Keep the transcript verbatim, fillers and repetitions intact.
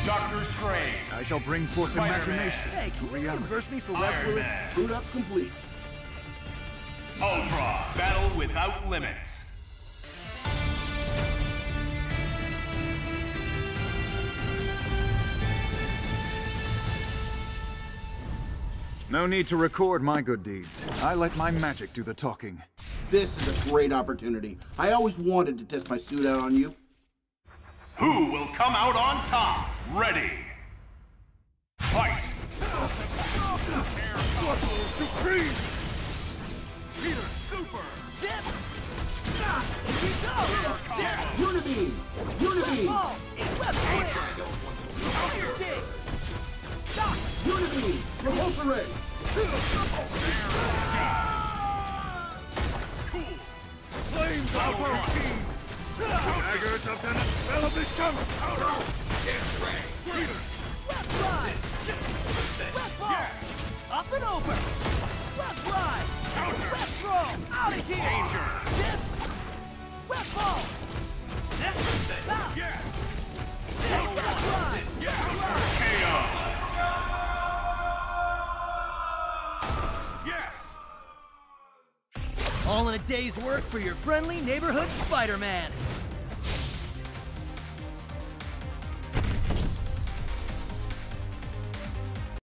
Doctor Strange. I shall bring forth Spiderman. imagination. Hey, can you reality. reimburse me for Iron what Man. boot up complete? Ultron. Battle without limits. No need to record my good deeds. I let my magic do the talking. This is a great opportunity. I always wanted to test my suit out on you. Who will come out on top? Ready. Fight! Supreme! Peter Super! Zip! Stop! Here we go! Zip! Unibeam! Unibeam! Oh! Eclipse Switch! Fire Stick! Stop! Unibeam! Repulsor Ray! Flames of our team! Daggers of an television! Left ride! Left ball! Up and over! Left ride! Left throw! Out of here! Danger! Zip! Left ball! Stop! Zip! Left ride! K O! Yes! All in a day's work for your friendly neighborhood Spider-Man.